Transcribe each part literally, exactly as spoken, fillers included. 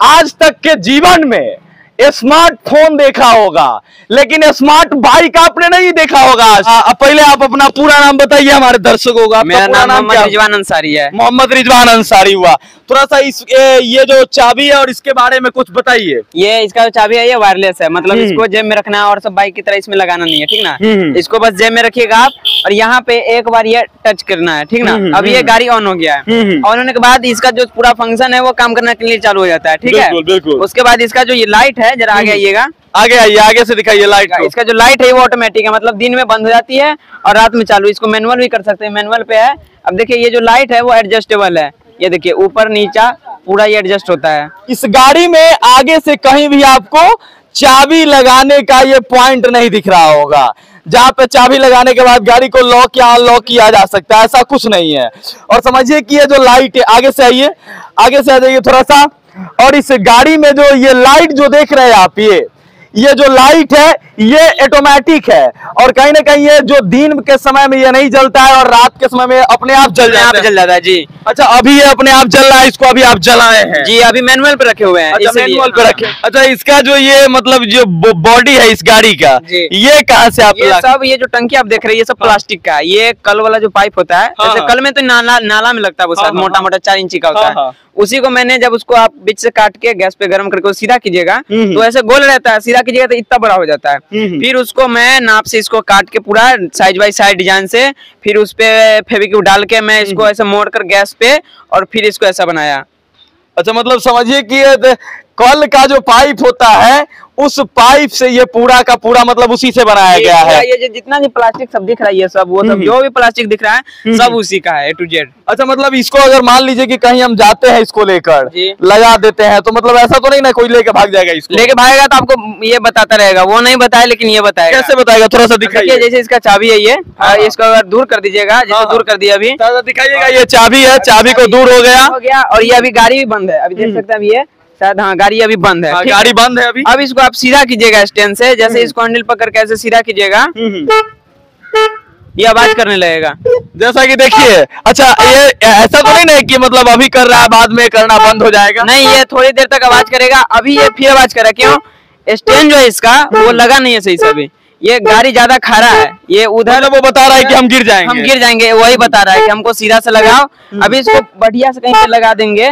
आज तक के जीवन में स्मार्टफोन देखा होगा, लेकिन स्मार्ट बाइक आपने नहीं देखा होगा। आ, पहले आप अपना पूरा नाम बताइए हमारे दर्शकों का। मेरा नाम मोहम्मद रिजवान अंसारी है। मोहम्मद रिजवान अंसारी हुआ। थोड़ा सा इस ए, ये जो चाबी है और इसके बारे में कुछ बताइए। ये इसका जो चाबी है ये वायरलेस है, मतलब इसको जेब में रखना है और सब बाइक की तरह इसमें लगाना नहीं है, ठीक ना। इसको बस जेब में रखिएगा आप और यहाँ पे एक बार ये टच करना है, ठीक ना। अब ये गाड़ी ऑन हो गया है, ऑन होने के बाद इसका जो पूरा फंक्शन है वो काम करने के लिए चालू हो जाता है, ठीक है। उसके बाद इसका जो ये लाइट है, जरा आगे आइएगा, आगे आइए, आगे से दिखाइए लाइट को। इसका जो लाइट है वो ऑटोमेटिक है, मतलब दिन में बंद हो जाती है और रात में चालू। इसको मैनुअल भी कर सकते हैं, मैनुअल पे है। अब देखिए ये जो लाइट है वो एडजस्टेबल है, ये देखिए ऊपर नीचा पूरा ये एडजस्ट होता है। इस गाड़ी में आगे से कहीं भी आपको चाबी लगाने का ये पॉइंट नहीं दिख रहा होगा, जहाँ पे चाबी लगाने के बाद गाड़ी को लॉक या अनलॉक किया जा सकता है, ऐसा कुछ नहीं है। और समझिए कि ये जो लाइट है, आगे से आइए, आगे से आ जाइए थोड़ा सा। और इस गाड़ी में जो ये लाइट जो देख रहे हैं आप, ये ये जो लाइट है ये ऑटोमेटिक है और कहीं ना कहीं ये जो दिन के समय में ये नहीं जलता है और रात के समय में अपने आप जल जाता है। जल जाता है जी। अच्छा, अभी ये अपने आप जल रहा है, इसको अभी आप जलाए हैं जी? अभी मैनुअल पे रखे हुए हैं। अच्छा, मैनुअल पे रखे। अच्छा, इसका जो ये मतलब जो बॉडी है इस गाड़ी का, ये कहाँ से आप? ये सब ये जो टंकी आप देख रहे हैं ये सब प्लास्टिक का है। ये कल वाला जो पाइप होता है, जैसे कल में तो नाला नाला में लगता है वो शायद मोटा मोटा चार इंची का होता है, उसी को मैंने जब उसको आप बीच से काट के गैस पे गर्म करके सीधा कीजिएगा तो ऐसे गोल रहता है, सीधा कीजिएगा तो इतना बड़ा हो जाता है। फिर उसको मैं नाप से इसको काट के पूरा साइज बाई साइज डिजाइन से, फिर उस पे फेविक्विक डाल के मैं इसको ऐसे मोड़ कर गैस पे और फिर इसको ऐसा बनाया। अच्छा, मतलब समझिए कि कल का जो पाइप होता है उस पाइप से ये पूरा का पूरा मतलब उसी से बनाया गया है। ये जितना भी प्लास्टिक सब दिख रहा है, ये सब वो सब जो भी प्लास्टिक दिख रहा है सब उसी का है, ए टू जेड। अच्छा, मतलब इसको अगर मान लीजिए कि कहीं हम जाते हैं इसको लेकर लगा देते हैं तो मतलब ऐसा तो नहीं ना कोई लेके भाग जाएगा? इसको लेके भागेगा तो आपको ये बताता रहेगा, वो नहीं बताया लेकिन ये बताएगा। कैसे बताएगा? थोड़ा सा दिखाइए। जैसे इसका चाबी है ये, इसको अगर दूर कर दीजिएगा, जैसे दूर कर दिया अभी, दिखाइएगा। ये चाबी है, चाबी को दूर हो गया हो गया और ये अभी गाड़ी भी बंद है, अभी देख सकते हैं अभी ये शायद, हाँ गाड़ी अभी बंद है। हाँ, गाड़ी बंद है अभी। अब इसको आप सीधा कीजिएगा स्टैंड से, जैसे इसको हैंडल पकड़ के ऐसे सीधा कीजिएगा, ये आवाज करने लगेगा जैसा कि देखिए। अच्छा, ये ऐसा तो नहीं ना कि मतलब अभी कर रहा है बाद में करना बंद हो जाएगा? नहीं, ये थोड़ी देर तक आवाज करेगा। अभी ये फिर आवाज कर रहा है, क्यों? स्टैंड जो है इसका वो लगा नहीं है सही से, अभी ये गाड़ी ज्यादा खड़ा है, ये उधर मतलब वो बता रहा है कि हम गिर जाएंगे, हम गिर जाएंगे, वही बता रहा है कि हमको सीधा से लगाओ। अभी इसको बढ़िया से कहीं पे लगा देंगे।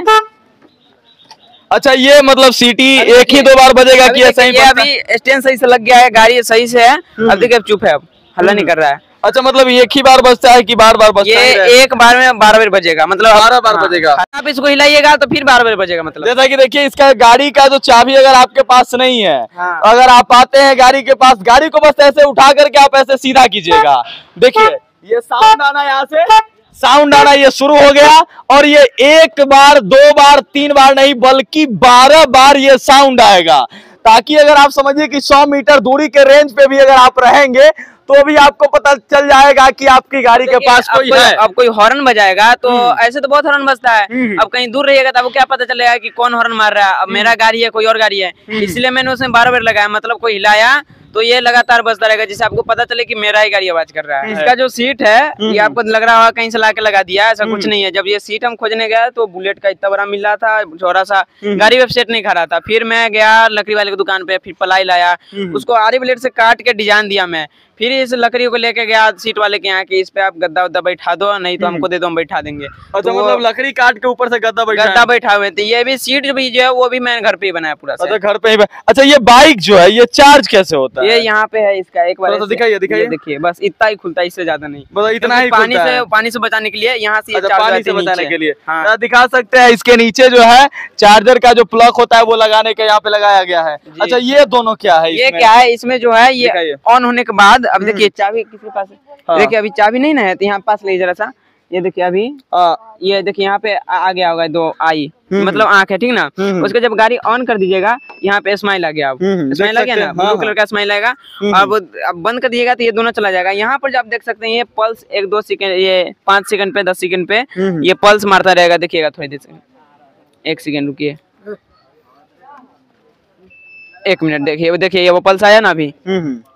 अच्छा, ये मतलब सीटी एक ही दो बार बजेगा कि ऐसा ही? अभी स्टैंड सही से लग गया है, गाड़ी सही से है। अब देखिए चुप है, अब हल्ला नहीं कर रहा है। अच्छा, मतलब एक ही बार बजता है कि बार बार बजता है? ये एक बार में बारह बार बजेगा, मतलब बारह बार बजेगा। आप इसको हिलाइएगा तो फिर बारह बार बजेगा। मतलब जैसा कि देखिए, इसका गाड़ी का जो चाबी अगर आपके पास नहीं है, हाँ। अगर आप आते हैं गाड़ी के पास, गाड़ी को बस ऐसे उठा करके आप ऐसे सीधा कीजिएगा। देखिए ये साउंड आना, यहाँ से साउंड आना ये शुरू हो गया और ये एक बार दो बार तीन बार नहीं बल्कि बारह बार ये साउंड आएगा, ताकि अगर आप समझिए कि सौ मीटर दूरी के रेंज पे भी अगर आप रहेंगे तो भी आपको पता चल जाएगा कि आपकी गाड़ी के पास कोई है। अब कोई हॉर्न बजाएगा तो ऐसे तो बहुत हॉर्न बजता है, अब कहीं दूर रहिएगा तो आपको क्या पता चलेगा कि कौन हॉर्न मार रहा है। अब मेरा गाड़ी है, कोई और गाड़ी है, इसलिए मैंने उसमें बारह बार लगाया, मतलब कोई हिलाया तो ये लगातार बजता रहेगा, जिससे आपको पता चले कि मेरा ही गाड़ी आवाज कर रहा है। इसका जो सीट है ये आपको लग रहा होगा कहीं से लाके लगा दिया, ऐसा कुछ नहीं है। जब ये सीट हम खोजने गया तो बुलेट का इतना बड़ा मिल रहा था, चौड़ा सा, गाड़ी में सेट नहीं खा रहा था। फिर मैं गया लकड़ी वाले की दुकान पे, फिर पलाई लाया, उसको आरी ब्लेड से काट के डिजाइन दिया मैं, फिर इस लकड़ी को लेके गया सीट वाले के यहाँ कि इस पे आप गद्दा उद्दा बैठा दो, नहीं तो हमको दे दो, हम बैठा देंगे। अच्छा, तो मतलब लकड़ी काट के ऊपर से गद्दा बैठा गद्दा बैठा हुए थे। ये भी सीट भी जो है वो भी मैंने घर पे ही बनाया पूरा। अच्छा, घर पे ही। अच्छा, ये बाइक जो है ये चार्ज कैसे होता है? ये यहाँ पे है इसका, एक बार तो दिखाइए दिखाइए। देखिए बस इतना ही खुलता है, इससे ज्यादा नहीं, बस इतना ही पानी से पानी से बचाने के लिए यहाँ से पानी से बचाने के लिए। हाँ। दिखा सकते हैं इसके नीचे जो है चार्जर का जो प्लग होता है वो लगाने का यहाँ पे लगाया गया है। अच्छा, ये दोनों क्या है? ये क्या है इसमें जो है ये ऑन होने के बाद, अब देखिए चाबी किसके पास है? हाँ। देखिए अभी चाबी नहीं ना है, तो यहाँ पास ले जरा सा, ये देखिए अभी आ, ये देखिए यहाँ पे आ गया होगा दो आई, मतलब आंख है, ठीक ना। उसको जब गाड़ी ऑन कर दीजिएगा यहाँ पे स्माइल आ गया, अब स्माइल आ गया ना, ब्लू कलर का स्माइल आएगा। अब अब बंद कर दीजिएगा तो ये दोनों चला जाएगा। यहाँ पर जो आप देख सकते हैं ये पल्स एक दो सेकंड, ये पांच सेकंड पे, दस सेकंड पे ये पल्स मारता रहेगा। देखिएगा थोड़ी देर से, एक सेकंड रुकिए, एक मिनट देखिए, देखिए ये वो पल्स आया ना अभी,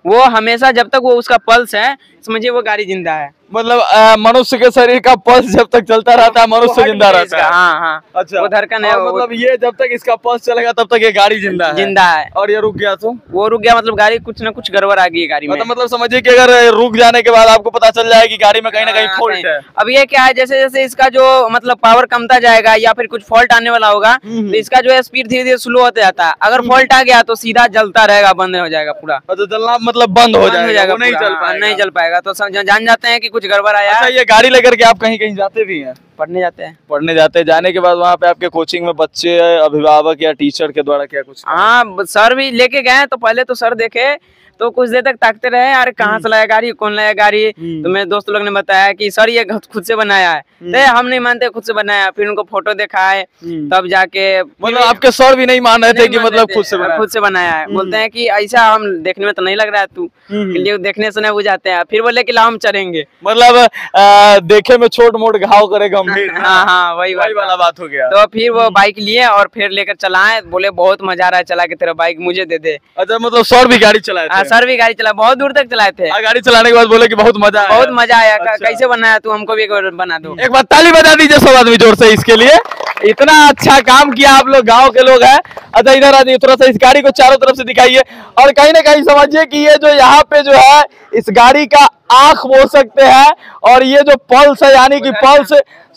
वो हमेशा जब तक वो उसका पल्स है समझिए वो गाड़ी जिंदा है। मतलब अ, मनुष्य के शरीर का पल्स जब तक चलता रहता है मनुष्य जिंदा रहता है। हाँ हाँ अच्छा, वो धड़कन है। और मतलब ये जब तक इसका पल्स चलेगा तब तक ये गाड़ी जिंदा है। जिंदा है। और ये रुक गया तो वो रुक गया मतलब गाड़ी कुछ ना कुछ गड़बड़ आ गई है गाड़ी में। मतलब मतलब समझिए कि अगर रुक जाने के बाद आपको पता चल जाए कि गाड़ी में कहीं ना कहीं हाँ, फॉल्ट है। अब ये क्या है जैसे जैसे इसका जो मतलब पावर कमता जाएगा या फिर कुछ फॉल्ट आने वाला होगा तो इसका जो है स्पीड धीरे धीरे स्लो होता जाता है। अगर फॉल्ट आ गया तो सीधा जलता रहेगा, बंद हो जाएगा पूरा। अच्छा, जलना मतलब बंद हो जाएगा, वो नहीं पूरा, चल हाँ, पाएगा। नहीं चल पाएगा तो समझ जान जाते हैं कि कुछ गड़बड़ आया। अच्छा, ये गाड़ी लेकर के आप कहीं कहीं जाते भी हैं? पढ़ने जाते हैं। पढ़ने जाते हैं, जाने के बाद वहाँ पे आपके कोचिंग में बच्चे अभिभावक या टीचर के द्वारा क्या कुछ? हाँ सर भी लेके गए तो पहले तो सर देखे तो कुछ देर तक ताकते रहे, यार कहाँ से लाया गाड़ी, कौन लाया गाड़ी। तो मेरे दोस्त लोग ने बताया कि सर ये खुद से बनाया है। तो हम नहीं मानते खुद से बनाया, फिर उनको फोटो दिखाए तब जाके मतलब आपके सर भी नहीं मान रहे थे कि मतलब खुद से बनाया खुद से बनाया है। बोलते हैं कि ऐसा हम देखने में तो नहीं लग रहा है, तू देखने से नहीं बुझाते हैं। फिर बोले कि लाओ हम चलेंगे। मतलब आ, देखे में छोट मोट घाव करे गंभीर। हाँ हाँ वही वही वाला बात हो गया। तो फिर वो बाइक लिए और फिर लेकर चलाए, बोले बहुत मजा आ रहा है चला के, तेरा बाइक मुझे दे दे। अच्छा, मतलब सर भी गाड़ी चलाए थे? सर भी गाड़ी चला, बहुत दूर तक चलाए थे। गाड़ी चलाने के बाद बोले कि बहुत मजा आया। बहुत मजा आया। कैसे बनाया तू, हमको भी एक बार बना दो। एक बार ताली बजा दीजिए सब आदमी जोर से इसके लिए। इतना अच्छा काम किया आप लोग, गांव के लोग हैं। अच्छा इधर आ जाइए, थोड़ा सा इस गाड़ी को चारों तरफ से दिखाइए और कहीं ना कहीं समझिए कि ये जो यहाँ पे जो है इस गाड़ी का आंख बोल सकते हैं। और ये जो पल्स है यानी कि पल्स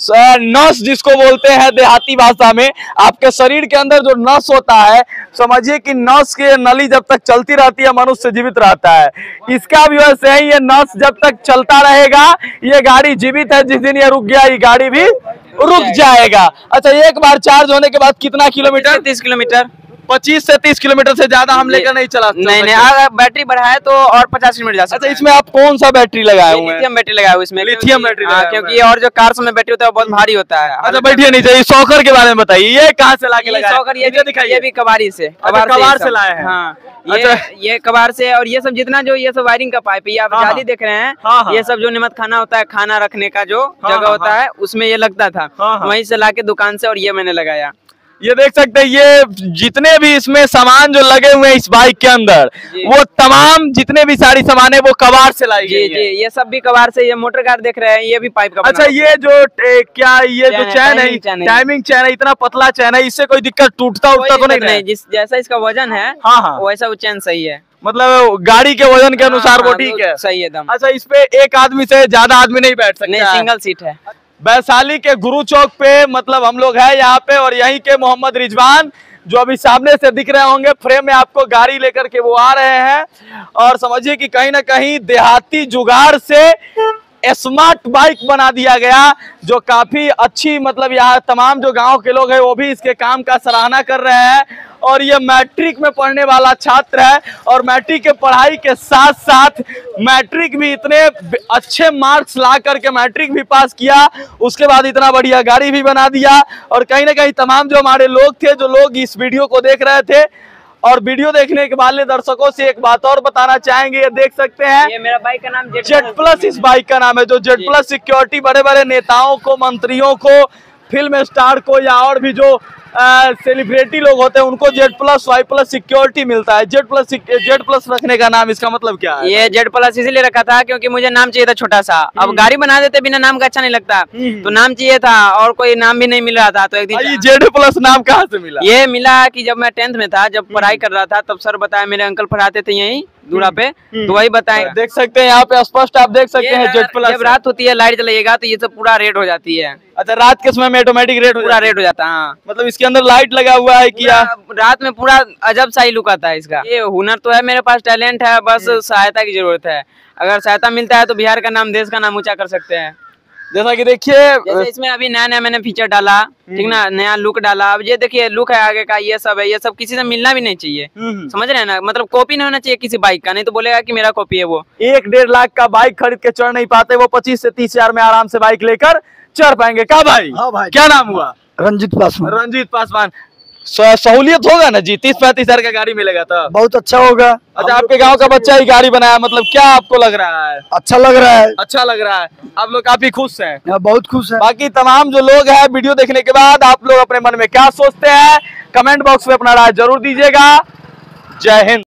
नस जिसको बोलते हैं देहाती भाषा में, आपके शरीर के अंदर जो नस होता है, समझिए कि नस के नली जब तक चलती रहती है मनुष्य जीवित रहता है। इसका भी वैसे ही, ये नस जब तक चलता रहेगा ये गाड़ी जीवित है। जिस दिन ये रुक गया ये गाड़ी भी रुक जाएगा। अच्छा, एक बार चार्ज होने के बाद कितना किलोमीटर? तीस किलोमीटर पच्चीस से तीस किलोमीटर से ज्यादा हम लेकर नहीं चला सकते। नहीं नहीं, अगर बैटरी बढ़ाए तो और पचास किलोमीटर जा सकते हैं। अच्छा, इसमें आप कौन सा बैटरी लगाए हुए हैं? लिथियम बैटरी लगाया हुआ इसमें। लिथियम बैटरी हाँ, क्योंकि और जो कार्स में बैटरी होता है वो बहुत भारी होता है। अच्छा, बैठिए नहीं चाहिए। सॉकर के बारे में बताइए, ये कहाँ से लाके लगाए? सॉकर ये भी, ये भी कबाड़ी से कबाड़ से लाए हैं। हाँ, ये ये कबाड़ से। और ये सब जितना जो ये सब वायरिंग का पाइप है, आप जाली देख रहे हैं, ये सब जो निमत खाना होता है, खाना रखने का जो जगह होता है उसमें ये लगता था, वहीं से लाके दुकान से और ये मैंने लगाया। ये देख सकते हैं, ये जितने भी इसमें सामान जो लगे हुए हैं इस बाइक के अंदर, वो तमाम जितने भी सारी सामान है वो कबाड़ से लाई गई है। जी, ये सब भी कबाड़ से। ये मोटर कार देख रहे हैं, ये भी पाइप का। अच्छा, ये जो ए, क्या ये जो चैन है, टाइमिंग चैन है, इतना पतला चैन है, इससे कोई दिक्कत टूटता उठता तो नहीं? नहीं, जिस जैसा इसका वजन है हाँ हाँ वैसा वो चैन सही है। मतलब गाड़ी के वजन के अनुसार वो ठीक है, सही है दम। अच्छा, इस पे एक आदमी से ज्यादा आदमी नहीं बैठ सकते? नहीं, सिंगल सीट है। वैशाली के गुरु चौक पे मतलब हम लोग हैं यहाँ पे, और यहीं के मोहम्मद रिजवान जो अभी सामने से दिख रहे होंगे फ्रेम में आपको, गाड़ी लेकर के वो आ रहे हैं। और समझिए कि कहीं ना कहीं देहाती जुगाड़ से स्मार्ट बाइक बना दिया गया, जो काफी अच्छी, मतलब यहाँ तमाम जो गांव के लोग हैं वो भी इसके काम का सराहना कर रहे हैं। और ये मैट्रिक में पढ़ने वाला छात्र है और मैट्रिक के पढ़ाई के साथ साथ मैट्रिक भी इतने अच्छे मार्क्स ला करके मैट्रिक भी पास किया, उसके बाद इतना बढ़िया गाड़ी भी बना दिया। और कहीं ना कहीं तमाम जो हमारे लोग थे, जो लोग इस वीडियो को देख रहे थे, और वीडियो देखने के वाले दर्शकों से एक बात और बताना चाहेंगे, ये देख सकते हैं, ये मेरा बाइक का नाम जेड प्लस इस बाइक का नाम है, जो जेड प्लस सिक्योरिटी बड़े बड़े नेताओं को, मंत्रियों को, फिल्म स्टार को या और भी जो सेलिब्रिटी लोग होते हैं उनको Z plus Y plus security मिलता है। जेड प्लस जेड प्लस रखने का नाम, इसका मतलब क्या है? ये जेड प्लस इसीलिए रखा था क्योंकि मुझे नाम चाहिए था छोटा सा। अब गाड़ी बना देते बिना नाम का अच्छा नहीं लगता, तो नाम चाहिए था और कोई नाम भी नहीं मिल रहा था। तो एक दिन ये जेड प्लस नाम कहाँ से मिला? ये मिला कि जब मैं टेंथ में था, जब पढ़ाई कर रहा था, तब सर बताया, मेरे अंकल पढ़ाते थे यहीं दूरा पे, तो वही बताए। देख सकते हैं यहाँ पे स्पष्ट आप देख सकते हैं जेड प्लस। जब रात होती है लाइट जलाइएगा तो ये सब पूरा रेड हो जाती है। अच्छा, रात के समय में ऑटोमेटिक रेड पूरा रेड हो जाता है। हाँ, मतलब इसके अंदर लाइट लगा हुआ है क्या? रात में पूरा अजब सा ही लुक आता है इसका। ये हुनर तो है मेरे पास, टैलेंट है, बस सहायता की जरूरत है। अगर सहायता मिलता है तो बिहार का नाम, देश का नाम ऊंचा कर सकते हैं। जैसा कि देखिए, जैसे इसमें अभी नया नया मैंने फीचर डाला, ठीक ना, नया लुक डाला। अब ये देखिए लुक है आगे का, ये सब है, ये सब किसी से मिलना भी नहीं चाहिए, समझ रहे हैं ना, मतलब कॉपी नहीं होना चाहिए किसी बाइक का, नहीं तो बोलेगा कि मेरा कॉपी है। वो एक डेढ़ लाख का बाइक खरीद के चढ़ नहीं पाते, वो पच्चीस से तीस हजार में आराम से बाइक लेकर चढ़ पाएंगे। क्या भाई? हाँ भाई। क्या नाम हुआ? रंजीत पासवान। रंजीत पासवान। सहूलियत होगा ना जी, तीस पैंतीस हजार का गाड़ी मिलेगा तो बहुत अच्छा होगा। अच्छा, आपके गांव का बच्चा ही गाड़ी बनाया, मतलब क्या आपको लग रहा है? अच्छा लग रहा है। अच्छा लग रहा है, आप लोग काफी खुश हैं? बहुत खुश है। बाकी तमाम जो लोग हैं, वीडियो देखने के बाद आप लोग अपने मन में क्या सोचते हैं, कमेंट बॉक्स में अपना राय जरूर दीजिएगा। जय हिंद।